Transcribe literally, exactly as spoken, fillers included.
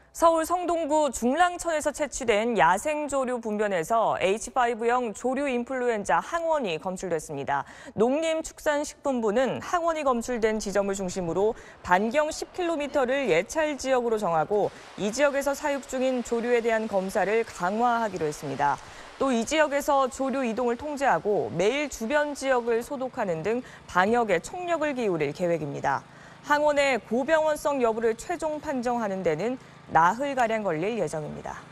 서울 성동구 중랑천에서 채취된 야생조류 분변에서 에이치 파이브형 조류 인플루엔자 항원이 검출됐습니다. 농림축산식품부는 항원이 검출된 지점을 중심으로 반경 십 킬로미터를 예찰 지역으로 정하고 이 지역에서 사육 중인 조류에 대한 검사를 강화하기로 했습니다. 또 이 지역에서 조류 이동을 통제하고 매일 주변 지역을 소독하는 등 방역에 총력을 기울일 계획입니다. 항원의 고병원성 여부를 최종 판정하는 데는 나흘가량 걸릴 예정입니다.